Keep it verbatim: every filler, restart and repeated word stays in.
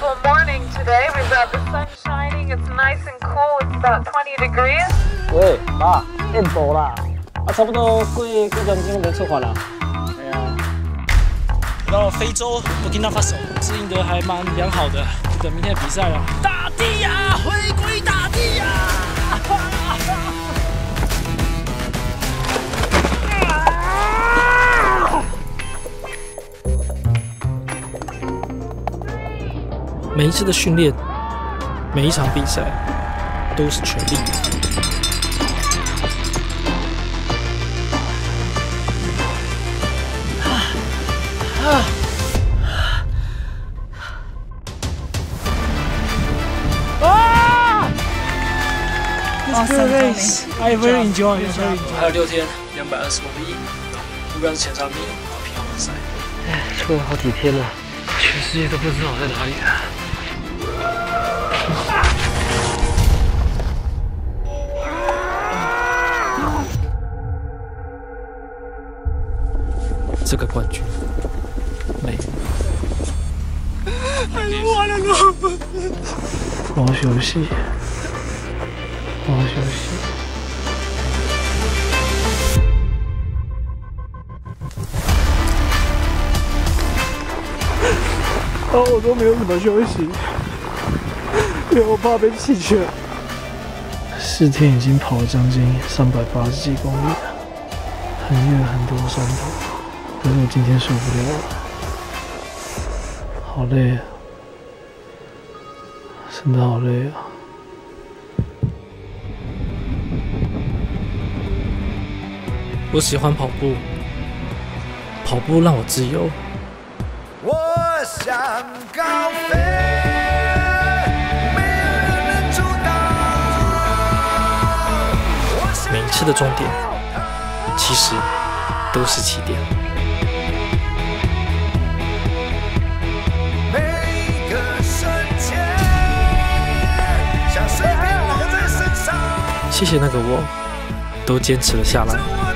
beautiful morning today. We've got the sun shining. It's nice and cool. It's about twenty degrees. 喂，妈，练走啦，啊，差不多过过两天没测缓了。哎呀，到了非洲布基纳法索，适应的还蛮良好的。就等明天的比赛了。大地呀，回归大地呀！每一次的训练，每一场比赛，都是全力。啊！ It's good race. I very enjoy. Very enjoy. 还有六天，两百二十公里，目标是前三名，然后平安完赛。哎，出了好几天了，全世界都不知道我在哪里了。这个冠军，美。I wanna go. 好好休息。 好好休息。哦，我都没有怎么休息，因为我怕被弃权。四天已经跑了将近三百八十几公里了，很远很多山头，可是我今天受不了了，好累啊，真的好累啊。 我喜欢跑步，跑步让我自由。我想高飞，没有人能阻挡。每一次的终点，其实都是起点。每个瞬间，像水滴落在身上。谢谢那个我，都坚持了下来。